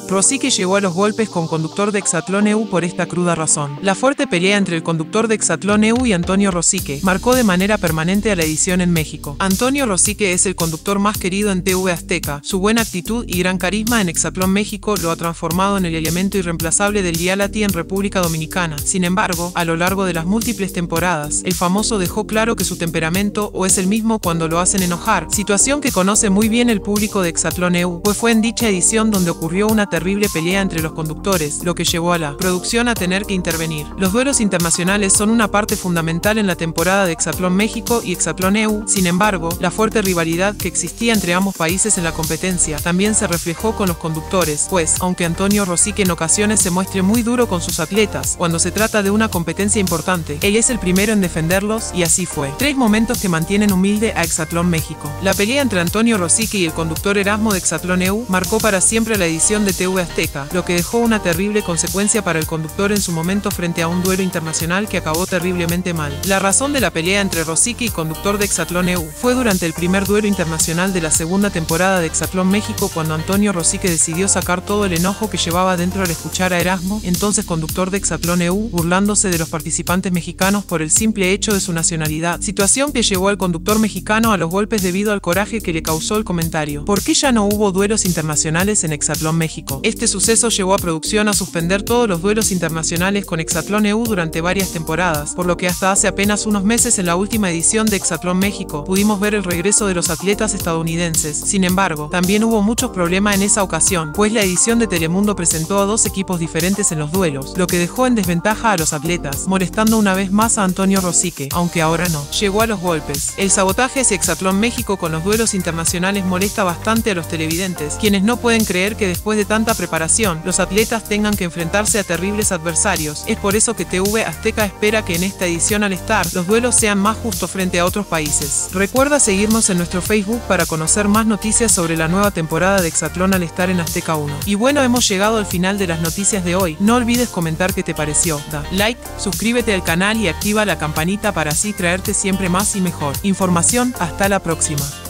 Rosique llegó a los golpes con conductor de Hexatlón EU por esta cruda razón. La fuerte pelea entre el conductor de Hexatlón EU y Antonio Rosique marcó de manera permanente a la edición en México. Antonio Rosique es el conductor más querido en TV Azteca. Su buena actitud y gran carisma en Hexatlón México lo ha transformado en el elemento irreemplazable del reality en República Dominicana. Sin embargo, a lo largo de las múltiples temporadas, el famoso dejó claro que su temperamento o es el mismo cuando lo hacen enojar, situación que conoce muy bien el público de Hexatlón EU, pues fue en dicha edición donde ocurrió una terrible pelea entre los conductores, lo que llevó a la producción a tener que intervenir. Los duelos internacionales son una parte fundamental en la temporada de Hexatlón México y Hexatlón EU. Sin embargo, la fuerte rivalidad que existía entre ambos países en la competencia también se reflejó con los conductores, pues, aunque Antonio Rosique en ocasiones se muestre muy duro con sus atletas, cuando se trata de una competencia importante, él es el primero en defenderlos, y así fue. 3 momentos que mantienen humilde a Hexatlón México. La pelea entre Antonio Rosique y el conductor Erasmo de Hexatlón EU marcó para siempre la edición de TV Azteca, lo que dejó una terrible consecuencia para el conductor en su momento frente a un duelo internacional que acabó terriblemente mal. La razón de la pelea entre Rosique y conductor de Hexatlón EU fue durante el primer duelo internacional de la segunda temporada de Hexatlón México, cuando Antonio Rosique decidió sacar todo el enojo que llevaba dentro al escuchar a Erasmo, entonces conductor de Hexatlón EU, burlándose de los participantes mexicanos por el simple hecho de su nacionalidad, situación que llevó al conductor mexicano a los golpes debido al coraje que le causó el comentario. ¿Por qué ya no hubo duelos internacionales en Hexatlón México? Este suceso llevó a producción a suspender todos los duelos internacionales con Hexatlón EU durante varias temporadas, por lo que hasta hace apenas unos meses, en la última edición de Hexatlón México, pudimos ver el regreso de los atletas estadounidenses. Sin embargo, también hubo muchos problemas en esa ocasión, pues la edición de Telemundo presentó a 2 equipos diferentes en los duelos, lo que dejó en desventaja a los atletas, molestando una vez más a Antonio Rosique, aunque ahora no llegó a los golpes. El sabotaje hacia Hexatlón México con los duelos internacionales molesta bastante a los televidentes, quienes no pueden creer que después de tanta preparación, los atletas tengan que enfrentarse a terribles adversarios. Es por eso que TV Azteca espera que en esta edición All Star los duelos sean más justos frente a otros países. Recuerda seguirnos en nuestro Facebook para conocer más noticias sobre la nueva temporada de Hexatlón All Star en Azteca 1. Y bueno, hemos llegado al final de las noticias de hoy. No olvides comentar qué te pareció. Da like, suscríbete al canal y activa la campanita para así traerte siempre más y mejor información. Hasta la próxima.